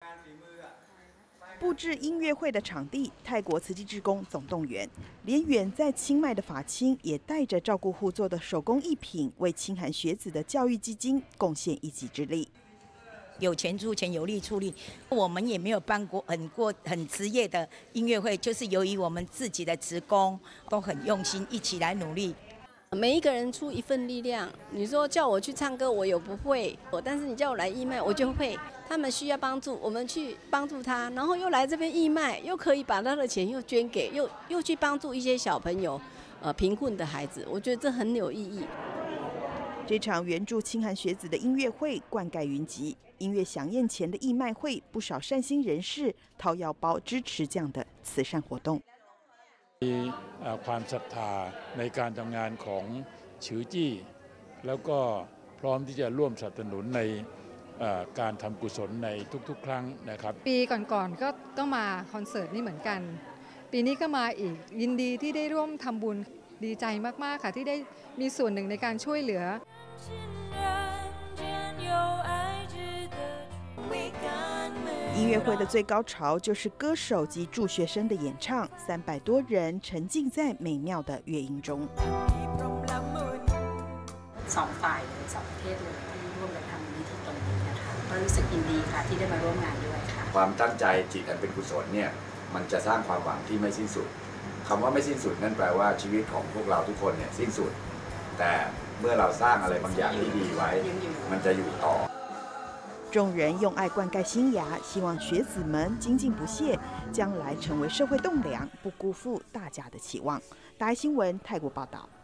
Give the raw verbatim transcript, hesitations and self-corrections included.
布置音乐会的场地，泰国慈济志工总动员，连远在清迈的法亲也带着照顾户做的手工艺品，为清寒学子的教育基金贡献一己之力。 有钱出钱，有力出力。我们也没有办过很过很职业的音乐会，就是由于我们自己的职工都很用心，一起来努力。 每一个人出一份力量。你说叫我去唱歌，我有不会；但是你叫我来义卖，我就会。他们需要帮助，我们去帮助他，然后又来这边义卖，又可以把他的钱又捐给，又又去帮助一些小朋友，呃，贫困的孩子。我觉得这很有意义。 这场援助清寒学子的音乐会冠盖云集，音乐响宴前的义卖会，不少善心人士掏腰包支持这样的慈善活动。 มีความศรัทธาในการทำงานของชิวจี้แล้วก็พร้อมที่จะร่วมสนับสนุนในการทำกุศลในทุกๆครั้งนะครับปีก่อนๆก็ก็มาคอนเสิร์ตนี้เหมือนกันปีนี้ก็มาอีกยินดีที่ได้ร่วมทำบุญดีใจมากๆค่ะที่ได้มีส่วนหนึ่งในการช่วยเหลือ音乐会的最高潮就是歌手及助学生的演唱，三百多人沉浸在美妙的乐音中。 สองฝ่ายเลยสองประเทศเลยที่ร่วมกันทำนิธิตรงนี้นะคะก็รู้สึกยินดีค่ะที่ได้มาร่วมงานด้วยค่ะความตั้งใจจิตอันเป็นกุศลเนี่ยมันจะสร้างความหวังที่ไม่สิ้นสุดคำว่าไม่สิ้นสุดนั่นแปลว่าชีวิตของพวกเราทุกคนเนี่ยสิ้นสุดแต่เมื่อเราสร้างอะไรบางอย่างที่ดีไว้มันจะอยู่ต่อ众人用爱灌溉新芽，希望学子们精进不懈，将来成为社会栋梁，不辜负大家的期望。大爱新闻泰国报道。